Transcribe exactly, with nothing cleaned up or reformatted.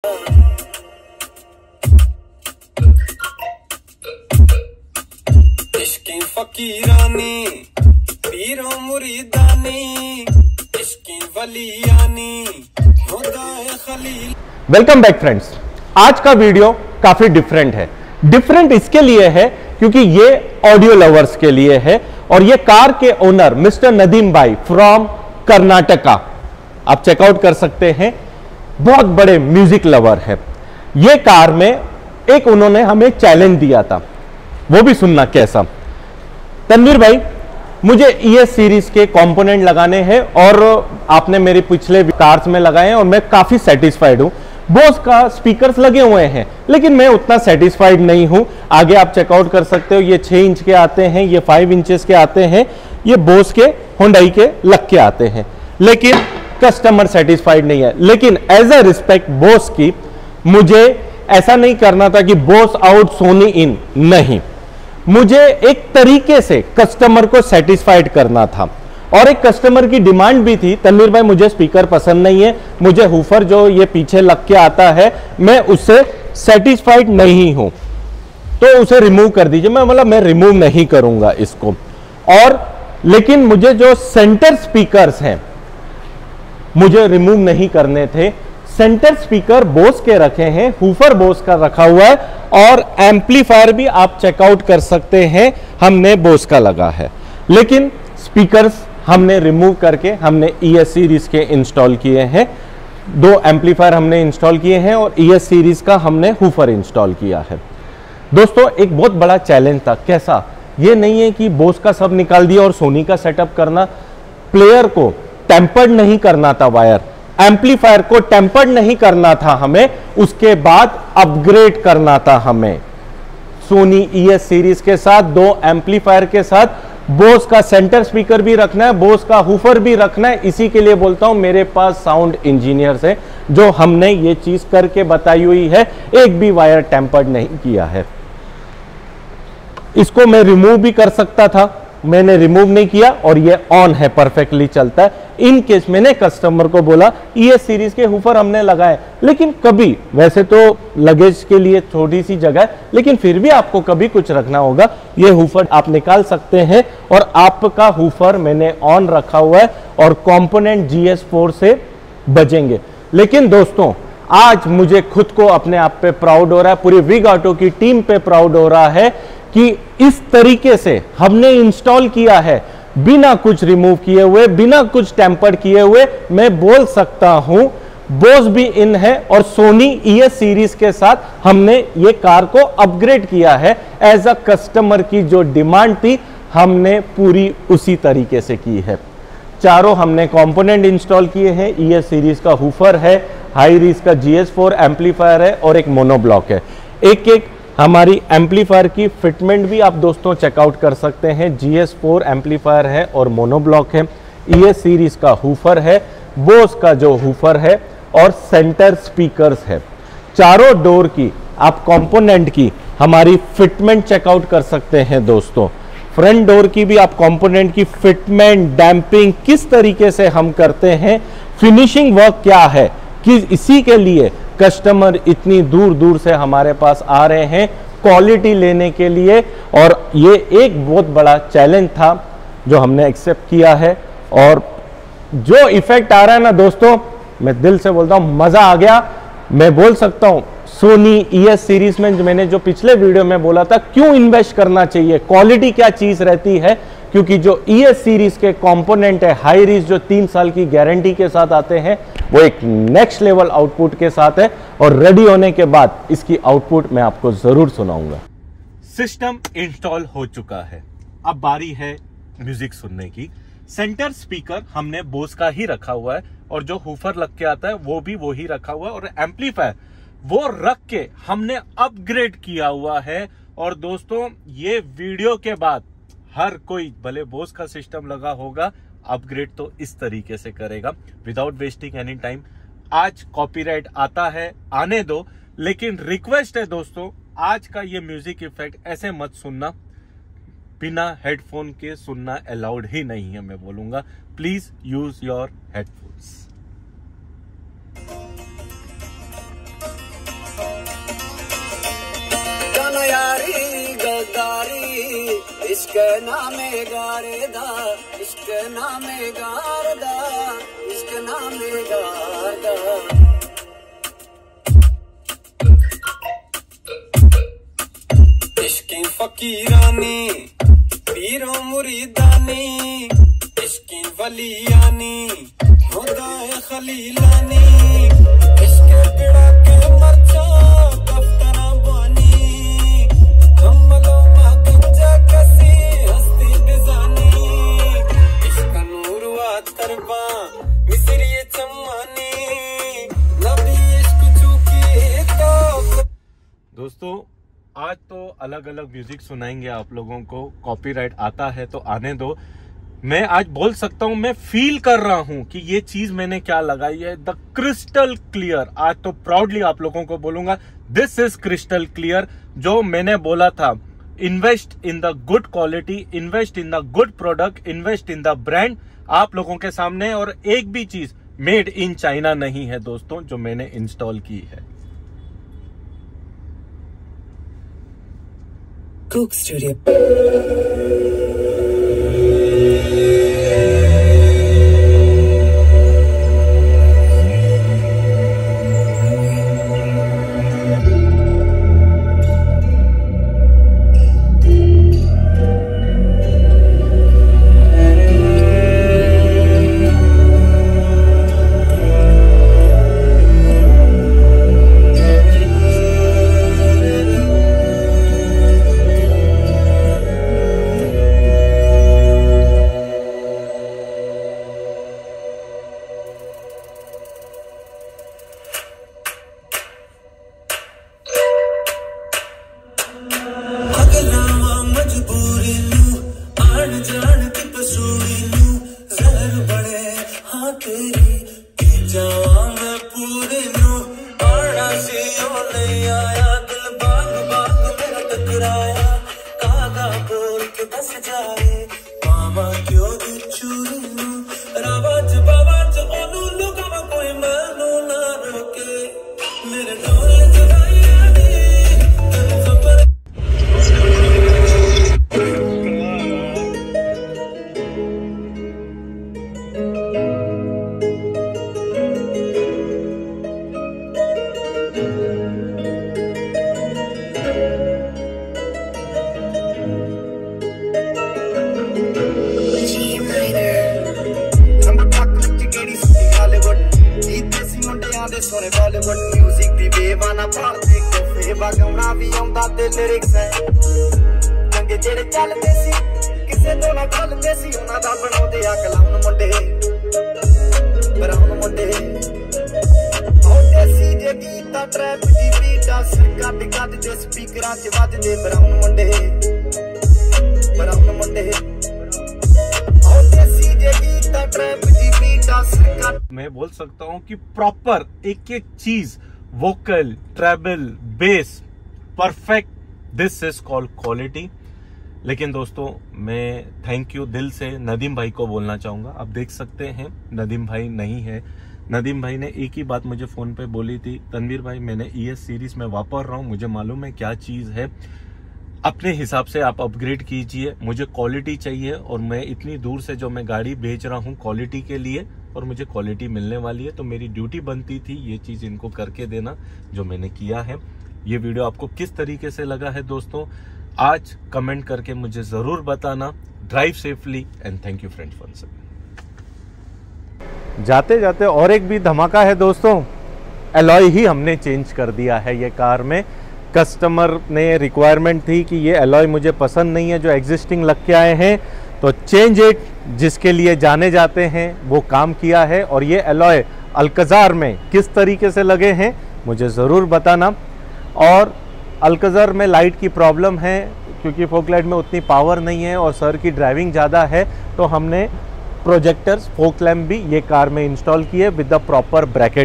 इश्की फकीरानी पीरों मुरीदानी इश्की वलियानी खुदाए खलील। Welcome back friends. आज का वीडियो काफी डिफरेंट है। डिफरेंट इसके लिए है क्योंकि ये ऑडियो लवर्स के लिए है और ये कार के ओनर मिस्टर नदीम भाई फ्रॉम कर्नाटका, आप चेकआउट कर सकते हैं, बहुत बड़े म्यूजिक लवर है। ये कार में एक उन्होंने हमें चैलेंज दिया था, वो भी सुनना कैसा। तनवीर भाई, मुझे ईएस सीरीज के कंपोनेंट लगाने हैं और आपने मेरे पिछले कार्स में लगाए हैं और मैं काफी सेटिस्फाइड हूं। बोस का स्पीकर्स लगे हुए हैं लेकिन मैं उतना सेटिस्फाइड नहीं हूं। आगे आप चेकआउट कर सकते हो, ये छह इंच के आते हैं, ये फाइव इंचेस के आते हैं, ये बोस के हुंडई के लग के आते हैं, लेकिन कस्टमर सेटिस्फाइड नहीं है। लेकिन एज अ रिस्पेक्ट बोस की, मुझे ऐसा नहीं करना था कि बोस आउट सोनी इन, नहीं, मुझे एक तरीके से कस्टमर को सेटिस्फाइड करना था। और एक कस्टमर की डिमांड भी थी, तनवीर भाई मुझे स्पीकर पसंद नहीं है, मुझे हुफर जो ये पीछे लग के आता है मैं उससे सेटिस्फाइड नहीं हूं, तो उसे रिमूव कर दीजिए। मैं मतलब मैं रिमूव नहीं करूंगा इसको। और लेकिन मुझे जो सेंटर स्पीकर्स हैं मुझे रिमूव नहीं करने थे। सेंटर स्पीकर बोस के रखे हैं, हुफर बोस का रखा हुआ है और एम्पलीफायर भी आप चेकआउट कर सकते हैं, हमने बोस का लगा है। लेकिन स्पीकर्स हमने रिमूव करके हमने ईएस सीरीज के इंस्टॉल किए हैं। दो एम्पलीफायर हमने इंस्टॉल किए हैं और ईएस सीरीज का हमने हुफर इंस्टॉल किया है। दोस्तों, एक बहुत बड़ा चैलेंज था। कैसा? ये नहीं है कि बोस का सब निकाल दिया और सोनी का सेटअप करना। प्लेयर को टेम्पर्ड नहीं करना था वायर, एम्पलीफायर को टेम्पर्ड नहीं करना था हमें, उसके बाद अपग्रेड करना था हमें सोनी ईएस सीरीज के साथ, दो एम्पलीफायर के साथ। बोस का सेंटर स्पीकर भी रखना है, बोस का हुफर भी रखना है। इसी के लिए बोलता हूं मेरे पास साउंड इंजीनियर्स हैं जो हमने ये चीज करके बताई हुई है, एक भी वायर टेम्पर्ड नहीं किया है। इसको मैं रिमूव भी कर सकता था, मैंने रिमूव नहीं किया और ये ऑन है, परफेक्टली चलता है। इन केस मैंने कस्टमर को बोला ईएस सीरीज के हुफर हमने लगाए, लेकिन कभी, वैसे तो लगेज के लिए छोटी सी जगह है, लेकिन फिर भी आपको कभी कुछ रखना होगा, ये हुफर आप निकाल सकते हैं। और आपका हुफर मैंने ऑन रखा हुआ है और कंपोनेंट जी एस फोर से बजेंगे। लेकिन दोस्तों, आज मुझे खुद को अपने आप पे प्राउड हो रहा है, पूरी विग ऑटो की टीम पे प्राउड हो रहा है कि इस तरीके से हमने इंस्टॉल किया है, बिना कुछ रिमूव किए हुए, बिना कुछ टेम्पर्ड किए हुए। मैं बोल सकता हूं बोस भी इन है और सोनी ईएस सीरीज के साथ हमने ये कार को अपग्रेड किया है। एज अ कस्टमर की जो डिमांड थी हमने पूरी उसी तरीके से की है। चारों हमने कंपोनेंट इंस्टॉल किए हैं। ईएस सीरीज का हुफर है, हाई रीज का जी एस फोर एम्पलीफायर है और एक मोनोब्लॉक है। एक एक हमारी एम्पलीफायर की फिटमेंट भी आप दोस्तों चेकआउट कर सकते हैं। जी एस फोर एम्पलीफायर है और मोनोब्लॉक है, ईएस सीरीज का हुफर है, बोस का जो हुफर है और सेंटर स्पीकर्स है। चारों डोर की आप कंपोनेंट की हमारी फिटमेंट चेकआउट कर सकते हैं दोस्तों। फ्रंट डोर की भी आप कंपोनेंट की फिटमेंट, डैम्पिंग किस तरीके से हम करते हैं, फिनिशिंग वर्क क्या है, कि इसी के लिए कस्टमर इतनी दूर दूर से हमारे पास आ रहे हैं क्वालिटी लेने के लिए। और ये एक बहुत बड़ा चैलेंज था जो हमने एक्सेप्ट किया है और जो इफेक्ट आ रहा है ना दोस्तों, मैं दिल से बोलता हूं मजा आ गया। मैं बोल सकता हूं सोनी ईएस सीरीज में मैंने जो पिछले वीडियो में बोला था क्यों इन्वेस्ट करना चाहिए, क्वालिटी क्या चीज रहती है, क्योंकि जो ईएस सीरीज के कंपोनेंट है हाई रीज जो तीन साल की गारंटी के साथ आते हैं, वो एक नेक्स्ट लेवल आउटपुट के साथ है और रेडी होने के बाद इसकी आउटपुट मैं आपको जरूर सुनाऊंगा। सिस्टम इंस्टॉल हो चुका है, अब बारी है म्यूजिक सुनने की। सेंटर स्पीकर हमने बोस का ही रखा हुआ है और जो हुफर लग के आता है वो भी वो ही रखा हुआ है और एम्पलीफायर वो रख के हमने अपग्रेड किया हुआ है। और दोस्तों, ये वीडियो के बाद हर कोई, भले बोस का सिस्टम लगा होगा, अपग्रेड तो इस तरीके से करेगा विदाउट वेस्टिंग एनी टाइम। आज कॉपीराइट आता है, आने दो, लेकिन रिक्वेस्ट है दोस्तों, आज का ये म्यूजिक इफेक्ट ऐसे मत सुनना, बिना हेडफोन के सुनना अलाउड ही नहीं है। मैं बोलूंगा प्लीज यूज योर हेडफोन्स। इश्क नामे गारदा इश्क नामे गारदा इश्क नामे गारदा इश्की फकीरानी पीरों मुरीदानी इश्की वलियानी खुदाए खलीलानी इश्क पिड़ा के मरचा कफ्तना बानी कमलों मा गंजा कसी हस्ती बिजानी इश्क नूरवा तरबा मिसरी चम्मानी नबी इश्क चुकी तो। दोस्तों आज तो अलग अलग म्यूजिक सुनाएंगे आप लोगों को, कॉपीराइट आता है तो आने दो। मैं आज बोल सकता हूं, मैं फील कर रहा हूं कि ये चीज मैंने क्या लगाई है, द क्रिस्टल क्लियर। आज तो प्राउडली आप लोगों को बोलूंगा दिस इज क्रिस्टल क्लियर। जो मैंने बोला था, invest in the good quality, invest in the good product, invest in the brand, आप लोगों के सामने। और एक भी चीज मेड इन चाइना नहीं है दोस्तों जो मैंने इंस्टॉल की है। Coke Studio. सोने बॉलीवुड म्यूजिक दी बेवाना पाल देख के फेबा गाउना भी आਉਂਦਾ ਤੇ ਲਿਰਿਕਸ ਹੈ ਚੰਗੇ ਜਿਹੜੇ ਚੱਲਦੇ ਸੀ ਕਿਸੇ ਤੋਂ ਨਾ ਖਲਦੇ ਸੀ ਉਹਨਾਂ ਦਾ ਬਣਾਉਂਦੇ ਆ ਕਲਾਉਨ ਮੁੰਡੇ ਬਰਾਉਨ ਮੁੰਡੇ ਆਉਂਦੇ ਸੀ ਜੇ ਗੀਤਾ ਟਰੈਪ ਦੀ ਬੀਟਾਂ ਸਿਰ ਕੱਢ ਕੱਢ ਦੇ ਸਪੀਕਰਾਂ 'ਚ ਵੱਜਦੇ ਬਰਾਉਨ ਮੁੰਡੇ ਬਰਾਉਨ ਮੁੰਡੇ ਆਉਂਦੇ ਸੀ ਜੇ ਗੀਤਾ ਟਰੈਪ ਦੀ ਬੀਟਾਂ ਸਿਰ ਕੱਢ। मैं बोल सकता हूं कि प्रॉपर एक एक चीज, vocal, treble, bass, perfect, this is called quality. लेकिन दोस्तों मैं थैंक यू दिल से नदीम भाई को बोलना चाहूंगा। आप देख सकते हैं नदीम भाई नहीं है। नदीम भाई ने एक ही बात मुझे फोन पे बोली थी, तनवीर भाई मैंने ई एस सीरीज में वापर रहा हूं, मुझे मालूम है क्या चीज है, अपने हिसाब से आप अपग्रेड कीजिए, मुझे क्वालिटी चाहिए। और मैं इतनी दूर से जो मैं गाड़ी बेच रहा हूँ क्वालिटी के लिए, और मुझे क्वालिटी मिलने वाली है, तो मेरी ड्यूटी बनती थी ये चीज इनको करके देना, जो मैंने किया है। ये वीडियो आपको किस तरीके से लगा है दोस्तों, आज कमेंट करके मुझे जरूर बताना। Drive safely and thank you friends once again. जाते जाते और एक भी धमाका है दोस्तों, एलॉय ही हमने चेंज कर दिया है ये कार में। कस्टमर ने रिक्वायरमेंट थी कि ये एलॉय मुझे पसंद नहीं है जो एग्जिस्टिंग लग के आए हैं, तो चेंज इट, जिसके लिए जाने जाते हैं वो काम किया है। और ये एलॉय अल्कज़ार में किस तरीके से लगे हैं मुझे ज़रूर बताना। और अल्कज़ार में लाइट की प्रॉब्लम है क्योंकि फोक लाइट में उतनी पावर नहीं है और सर की ड्राइविंग ज़्यादा है, तो हमने प्रोजेक्टर्स फोक लैम्प भी ये कार में इंस्टॉल किए विद द प्रॉपर ब्रैकेट।